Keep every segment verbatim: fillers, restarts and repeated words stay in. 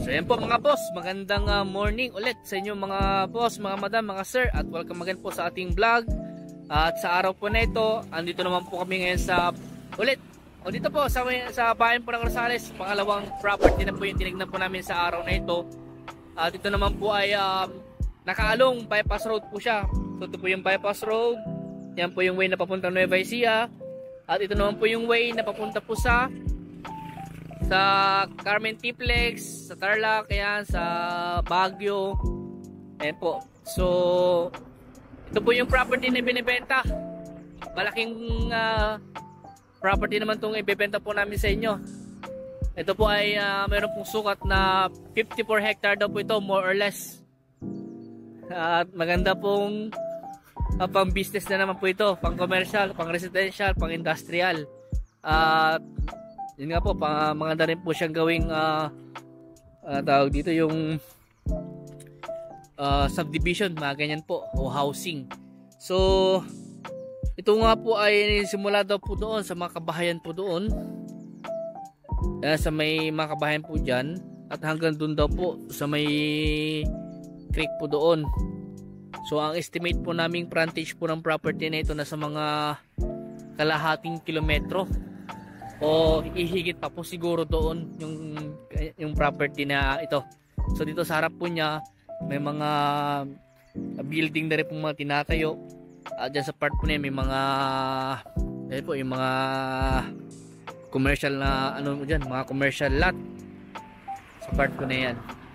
So yan po mga boss, magandang uh, morning ulit sa inyo mga boss, mga madam, mga sir, at welcome again po sa ating vlog. Uh, at sa araw po na ito, andito naman po kami ngayon sa ulit o dito po sa, sa bayan po ng Rosales. Pangalawang property na po yung tinignan po namin sa araw na ito. At uh, ito naman po ay um, nakaalong bypass road po siya. So ito po yung bypass road, yan po yung way na papuntang Nueva Ecija. At ito naman po yung way na papunta po sa sa Carmen Tiplex, sa Tarlac, ayan, sa Baguio. Ayan po. So, ito po yung property na binibenta. Malaking uh, property naman itong ibebenta po namin sa inyo. Ito po ay uh, mayroon pong sukat na fifty-four hectare daw po ito, more or less. At uh, maganda pong uh, pang business na naman po ito. Pang commercial, pang residential, pang industrial. At uh, yun nga po, pang, maganda rin po siyang gawing uh, uh, tawag dito yung uh, subdivision, mga ganyan po, o housing. So ito nga po ay simula daw po doon sa mga kabahayan po doon, uh, sa may mga kabahayan po dyan, at hanggang doon daw po sa may creek po doon. So ang estimate po naming frontage po ng property na ito na sa mga kalahating kilometro o ihigit pa po siguro doon yung yung property na ito. So dito sa harap po niya may mga building na rin po mga tinatayo. At dyan sa part po niya may mga ayun po yung mga commercial na ano mo dyan, mga commercial lot sa part po na yan.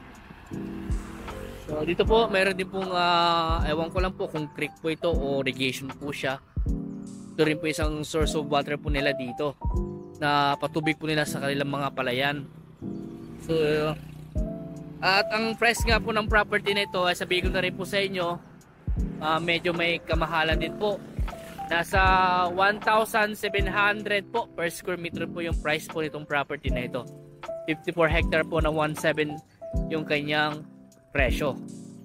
So dito po mayroon din pong uh, ewan ko lang po kung creek po ito o irrigation po siya. Ito rin po isang source of water po nila dito na patubig po nila sa kanilang mga palayan. So at ang price nga po ng property na ito ay sabihin ko na rin po sa inyo, uh, medyo may kamahalan din po. Nasa one thousand seven hundred po per square meter po yung price po nitong property na ito. fifty-four hectare po na one point seven yung kanyang presyo.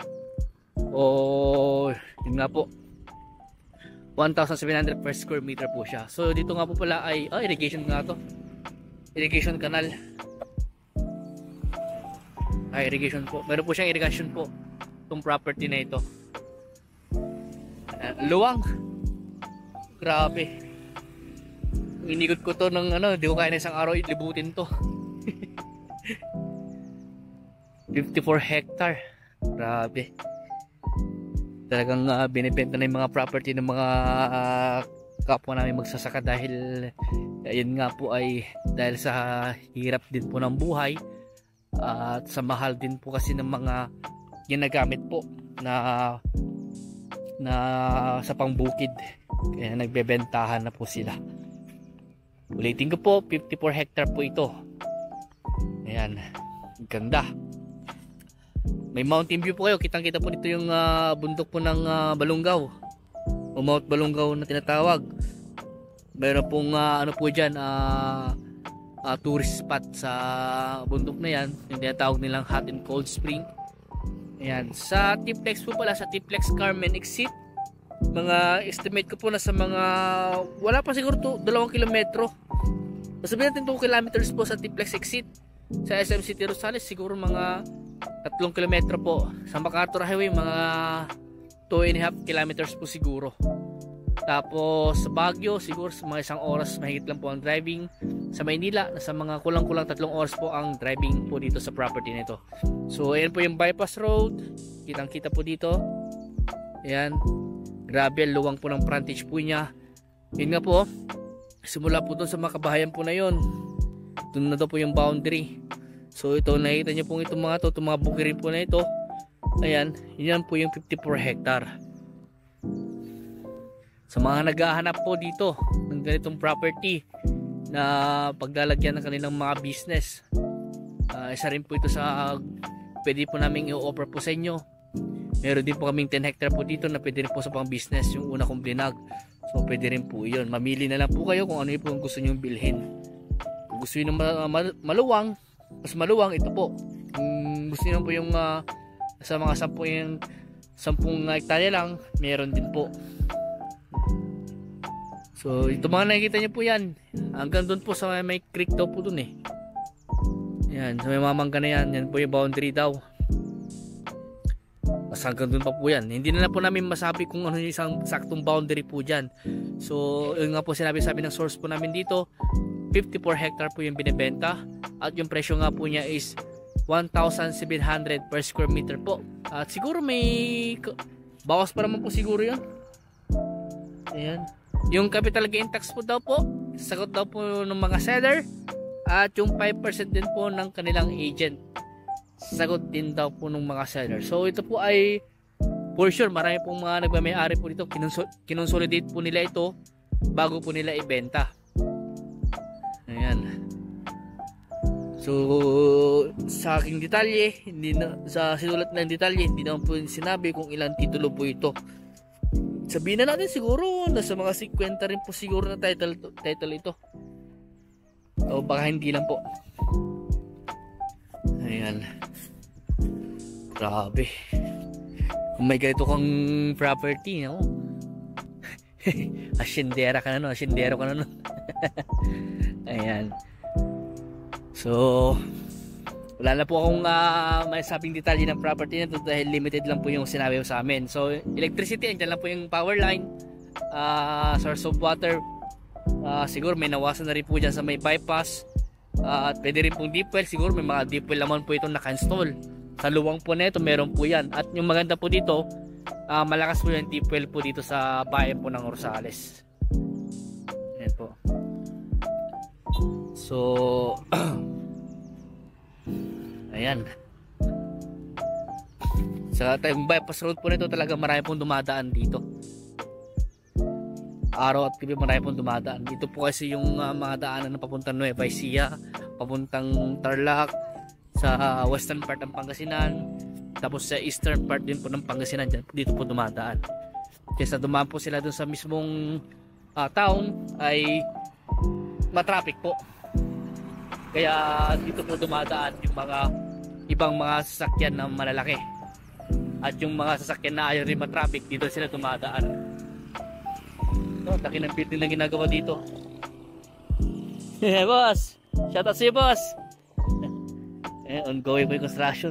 O yun nga po, one thousand seven hundred per square meter po siya. So dito nga po pala ay oh, irrigation nga to. Irrigation canal. Ay, irrigation po. Meron po siyang irrigation po itong property na ito. Uh, luwang. Grabe. Inigot ko to ng ano, di ko kaya na isang araw ilibutin to. fifty-four hectare. Grabe. Talagang uh, binibenta na yung mga property ng mga uh, kapwa namin magsasaka dahil ayun nga po ay dahil sa hirap din po ng buhay uh, at sa mahal din po kasi ng mga ginagamit po na na sa pangbukid, kaya nagbebentahan na po sila. Ulitin ko po, fifty-four hectare po ito. Ayan, ganda. May mountain view po kayo, kitang kita po dito yung uh, bundok po ng uh, Balungaw o Mount Balungaw na tinatawag. Mayroon pong uh, ano po dyan, uh, uh, tourist spot sa bundok na yan, yung tinatawag nilang hot and cold spring. Ayan, sa Tiplex po pala, sa Tiplex Carmen exit, mga estimate ko po na sa mga wala pa siguro to, dalawang kilometro, sabihin natin two kilometers po sa Tiplex exit. Sa S M City Rosales siguro mga tatlong kilometro po. Sa MacArthur Highway mga two and a half kilometers po siguro. Tapos sa Baguio siguro sa mga isang oras mahigit lang po ang driving. Sa Maynila nasa mga kulang-kulang tatlong oras po ang driving po dito sa property nito. So ayan po yung bypass road, kitang kita po dito. Ayan, grabe, luwang po ng frontage po niya. Yun nga po, simula po doon sa mga kabahayan po na yun, doon na daw po yung boundary. So ito, nakita nyo pong itong mga to, itong mga bukirin po na ito. Ayan, yan po yung fifty-four hectare. Sa mga naghahanap po dito ng ganitong property na paglalagyan ng kanilang mga business, uh, isa rin po ito sa uh, pwede po namin i-offer po sa inyo. Meron din po kaming ten hectare po dito na pwede rin po sa pang business, yung una kong binag. So pwede rin po yun. Mamili na lang po kayo kung ano yung po gusto nyo bilhin. Kung gusto nyo ng maluwang, mas maluwang, ito po. Kung gusto nyo po yung uh, sa mga sampung, sampung hektarya lang, meron din po. So ito mga nakikita nyo po yan, hanggang doon po sa may creek daw po doon eh. Yan, so may mamangga na yan. Yan po yung boundary daw. Mas hanggang dun pa po yan. Hindi na, na po namin masabi kung ano yung isang saktong boundary po dyan. So yun nga po sinabi sabi ng source po namin dito, fifty-four hectare po yung binibenta. At yung presyo nga po niya is one thousand seven hundred per square meter po. At siguro may bawas pa naman po siguro yun. Ayan. Yung capital gain tax po daw po, sagot daw po ng mga seller. At yung five percent din po ng kanilang agent, sagot din daw po ng mga seller. So ito po ay for sure marami pong mga nagmamay-ari po dito, kinonsolidate po nila ito bago po nila ibenta. Ayan. So sa aking detalye, hindi na, sa sinulat ng detalye, hindi naman po sinabi kung ilang titulo po ito. Sabihin na natin siguro nasa mga fifty rin po siguro na title, title ito. O baka hindi lang po. Ayan. Grabe. Kung may ganito kang property, no? Asyendera ka na no, asyendero ka na no. Ayan. So wala na po akong uh, may sabing detalye ng property na to dahil limited lang po yung sinabi sa amin. So electricity, andyan lang po yung power line, uh, source of water, uh, siguro may nawasan na rin po dyan sa may bypass, uh, at pwede rin pong deep well, siguro may mga deep well naman po itong naka-install. Sa luwang po na ito meron po yan. At yung maganda po dito, uh, malakas po yung deep well po dito sa bayan po ng Rosales. Ayan po. So ayan. Sa tayong bypass road po nito talaga marami pong dumadaan dito. Araw at gabi marami pong dumadaan. Dito po kasi yung uh, mga daanan na papuntang Nueva Ecija, papuntang Tarlac, sa western part ng Pangasinan, tapos sa eastern part din po ng Pangasinan, dito po dumadaan. Kaya sa dumaan po sila dun sa mismong uh, town ay matraffic po. Kaya dito po dumadaan yung mga ibang mga sasakyan na malalaki. At yung mga sasakyan na ayaw rin matraffic, dito sila dumadaan. So, taki ng building na ginagawa dito. Boss! Shout out sa'yo, boss! Eh, ongoing po yung construction.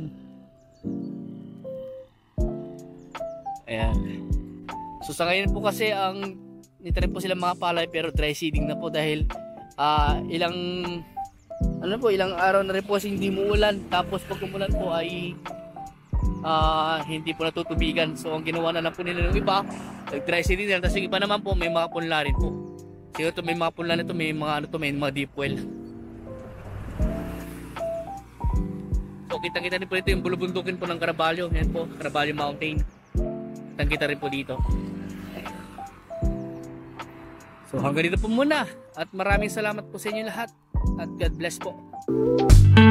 Ayan. So sa ngayon po kasi ang nitanim po sila mga palay pero dry seeding na po dahil uh, ilang ano po ilang araw na rin po kasi hindi muulan, tapos pag umulan po ay uh, hindi po natutubigan. So ang ginawa na lang po nila ng iba, nag-dry seeding na, tapos yung iba naman po may mga punla rin po. Siguro to may mga punla nito, may mga ano to, may mga deep well. So kita-kita rin po dito yung bulubundukin po ng Caraballo. Yan po, Caraballo Mountain. Kitang-kita rin po dito. So hanggang dito po muna. At maraming salamat po sa inyo lahat. At God bless po.